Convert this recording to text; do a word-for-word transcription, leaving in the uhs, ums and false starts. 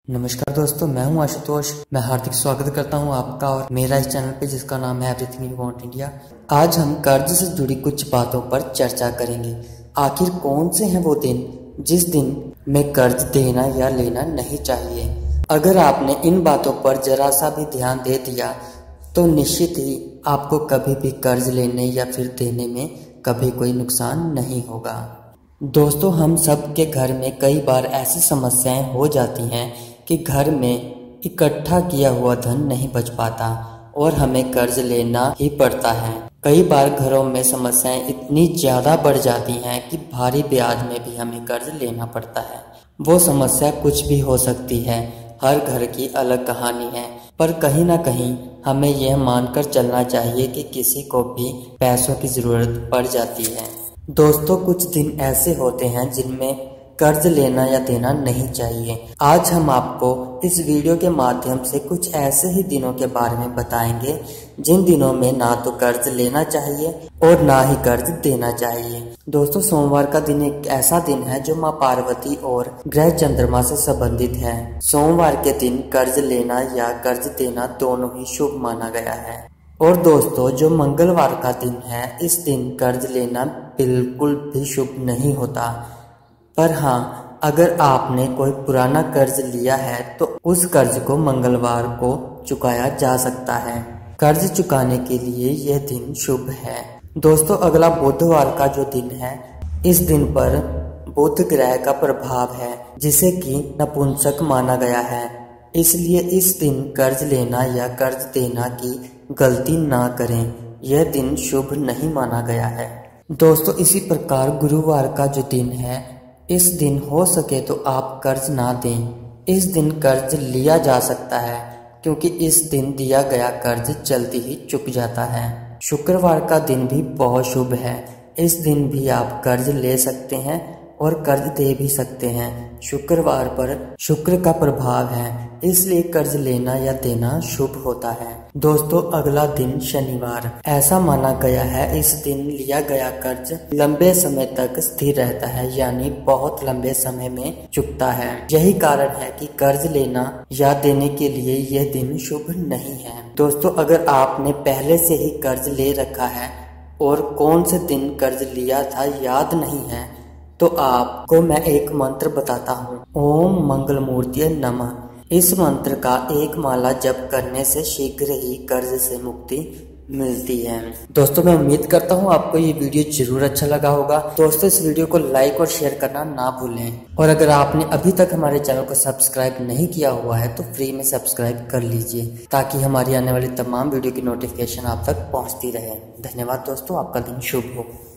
नमस्कार दोस्तों, मैं हूं आशुतोष। मैं हार्दिक स्वागत करता हूं आपका और मेरा इस चैनल पे जिसका नाम है एवरीथिंग यू वांट इंडिया। आज हम कर्ज से जुड़ी कुछ बातों पर चर्चा करेंगे। आखिर कौन से हैं वो दिन जिस दिन में कर्ज देना या लेना नहीं चाहिए। अगर आपने इन बातों पर जरा सा भी ध्यान दे दिया तो निश्चित ही आपको कभी भी कर्ज लेने या फिर देने में कभी कोई नुकसान नहीं होगा। दोस्तों, हम सब के घर में कई बार ऐसी समस्याएं हो जाती हैं कि घर में इकट्ठा किया हुआ धन नहीं बच पाता और हमें कर्ज लेना ही पड़ता है। कई बार घरों में समस्याएं इतनी ज़्यादा बढ़ जाती हैं कि भारी ब्याज में भी हमें कर्ज लेना पड़ता है। वो समस्या कुछ भी हो सकती है, हर घर की अलग कहानी है, पर कहीं ना कहीं हमें यह मानकर चलना चाहिए कि किसी को भी पैसों की ज़रूरत पड़ जाती है। दोस्तों, कुछ दिन ऐसे होते हैं जिनमें कर्ज लेना या देना नहीं चाहिए। आज हम आपको इस वीडियो के माध्यम से कुछ ऐसे ही दिनों के बारे में बताएंगे जिन दिनों में ना तो कर्ज लेना चाहिए और ना ही कर्ज देना चाहिए। दोस्तों, सोमवार का दिन एक ऐसा दिन है जो माँ पार्वती और ग्रह चंद्रमा से संबंधित है। सोमवार के दिन कर्ज लेना या कर्ज देना दोनों ही शुभ माना गया है। और दोस्तों, जो मंगलवार का दिन है, इस दिन कर्ज लेना बिल्कुल भी शुभ नहीं होता। पर हाँ, अगर आपने कोई पुराना कर्ज लिया है तो उस कर्ज को मंगलवार को चुकाया जा सकता है। कर्ज चुकाने के लिए यह दिन शुभ है। दोस्तों, अगला बुधवार का जो दिन है, इस दिन पर बुध ग्रह का प्रभाव है जिसे कि नपुंसक माना गया है। इसलिए इस दिन कर्ज लेना या कर्ज देना की गलती ना करें, यह दिन शुभ नहीं माना गया है। दोस्तों, इसी प्रकार गुरुवार का जो दिन है, इस दिन हो सके तो आप कर्ज ना दें। इस दिन कर्ज लिया जा सकता है क्योंकि इस दिन दिया गया कर्ज जल्दी ही चुक जाता है। शुक्रवार का दिन भी बहुत शुभ है। इस दिन भी आप कर्ज ले सकते हैं और कर्ज दे भी सकते हैं। शुक्रवार पर शुक्र का प्रभाव है, इसलिए कर्ज लेना या देना शुभ होता है। दोस्तों, अगला दिन शनिवार। ऐसा माना गया है इस दिन लिया गया कर्ज लंबे समय तक स्थिर रहता है, यानी बहुत लंबे समय में चुकता है। यही कारण है कि कर्ज लेना या देने के लिए यह दिन शुभ नहीं है। दोस्तों, अगर आपने पहले से ही कर्ज ले रखा है और कौन से दिन कर्ज लिया था याद नहीं है तो आपको मैं एक मंत्र बताता हूँ। ओम मंगल मूर्तिये नमः। इस मंत्र का एक माला जप करने से शीघ्र ही कर्ज से मुक्ति मिलती है। दोस्तों, मैं उम्मीद करता हूँ आपको ये वीडियो जरूर अच्छा लगा होगा। दोस्तों, इस वीडियो को लाइक और शेयर करना ना भूलें और अगर आपने अभी तक हमारे चैनल को सब्सक्राइब नहीं किया हुआ है तो फ्री में सब्सक्राइब कर लीजिए ताकि हमारी आने वाली तमाम वीडियो की नोटिफिकेशन आप तक पहुँचती रहे। धन्यवाद दोस्तों, आपका दिन शुभ हो।